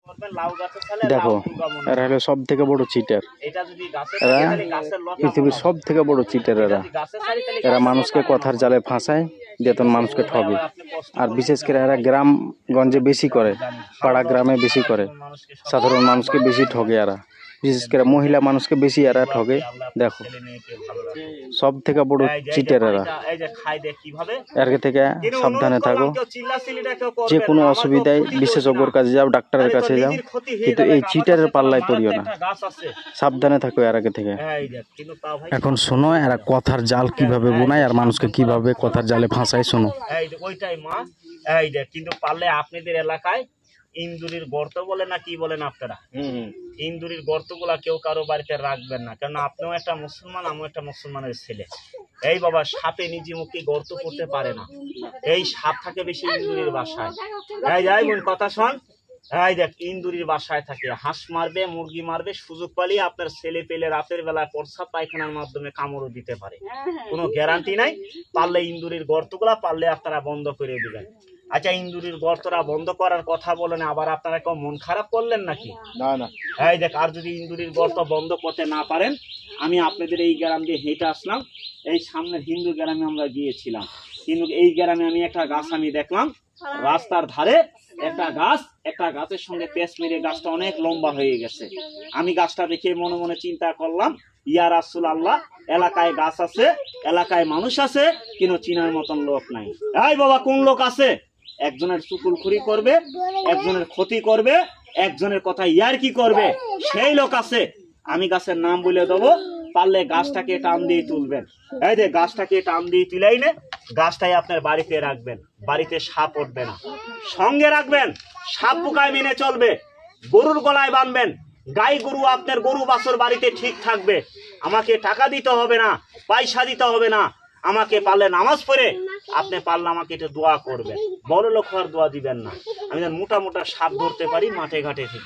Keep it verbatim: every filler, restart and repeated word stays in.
দেখো এরা হলো সব থেকে বড় চিটার, এরা পৃথিবীর সব থেকে বড় চিটার। এরা এরা মানুষকে কথার জালে ফাঁসায়, বেতন মানুষকে ঠগে। আর বিশেষ করে এরা গ্রামগঞ্জে বেশি করে, পাড়া গ্রামে বেশি করে, সাধারণ মানুষকে বেশি ঠগে। এরা বিশেষ করে মহিলা মানুষকে বেশি এরা ঠগে। দেখো সব থেকে বড় চিটার এরা। এর থেকে সাবধানে থাকো। যে কোনো অসুবিধায় বিশেষজ্ঞর কাছে যাও, ডাক্তারের কাছে যাও, কিন্তু এই চিটারের পাল্লায় পড়িও না। সাবধানে থাকো এর আগে থেকে। এখন শোনো এরা কথার জাল কিভাবে বোনায় আর মানুষকে কিভাবে কথার জালে ফাঁসায়, শোনো। ওইটাই মা, এই যে কিন্তু পারলে আপনাদের এলাকায় ইন্দুরির গর্ত বলে না কি বলেন আপনারা, ইন্দুরির গর্ত গুলা কেউ কারো বাড়িতে রাখবেন না, কারণ আপনিও একটা মুসলমান, আমিও একটা মুসলমানের ছেলে। এই বাবা, সাপে নিজে মুখে গর্ত করতে পারে না, এই সাপ থাকে বেশি ইন্দুরির বাসায়। এই যাই বোন কথা শোন, এই দেখ ইন্দুরির বাসায় থাকে, হাঁস মারবে, মুরগি মারবে, সুযোগ পালিয়ে আপনার ছেলে পেলে রাতের বেলায় প্রস্রাব পায়খানার মাধ্যমে কামড়ও দিতে পারে, কোনো গ্যারান্টি নাই। পারলে ইন্দুরির গর্তগুলা পারলে আপনারা বন্ধ করে দিবেন। আচ্ছা, ইন্দুরির গর্তটা বন্ধ করার কথা বলেন, আবার আপনারা কেউ মন খারাপ করলেন নাকি? না না। এই দেখ, আর যদি ইন্দুরির গর্ত বন্ধ করতে না পারেন, আমি আপনাদের এই গ্রাম দিয়ে হেঁটে আসলাম, এই সামনের হিন্দু গ্রামে আমরা গিয়েছিলাম, কিন্তু এই গ্রামে আমি একটা গাছ আমি দেখলাম রাস্তার ধারে, একটা গাছ, একটা গাছের সঙ্গে পেঁচ মেরে গাছটা অনেক লম্বা হয়ে গেছে। আমি গাছটা দেখে মনে মনে চিন্তা করলাম, ইয়া রাসূলুল্লাহ, এলাকায় গাছ আছে, এলাকায় মানুষ আছে, কিন্তু চিনার মতন লোক নাই। এই বাবা, কোন লোক আছে? একজনের চুকুলখুরি করবে, একজনের ক্ষতি করবে, একজনের কথা ইয়ারকি করবে, সেই লোক আছে। আমি গাছের নাম বলে দেবো, পারলে গাছটাকে টান দিয়ে তুলবেন। এই যে গাছটাকে টান দিয়ে তুলেই নে, গাছটাই আপনার বাড়িতে রাখবেন, বাড়িতে সাপ উঠবে না। সঙ্গে রাখবেন, সাপ পোকায় মেনে চলবে, গরুর গলায় বাঁধবেন, গাই গরু আপনার গরু বাছুর বাড়িতে ঠিক থাকবে। আমাকে টাকা দিতে হবে না, পয়সা দিতে হবে না, আমাকে পারলে নামাজ পড়ে আপনি পারলে আমাকে একটু দোয়া করবেন। বড় লোক হওয়ার দোয়া দিবেন না। আমি মোটা মোটা সাপ ধরতে পারি মাঠে ঘাটে থেকে।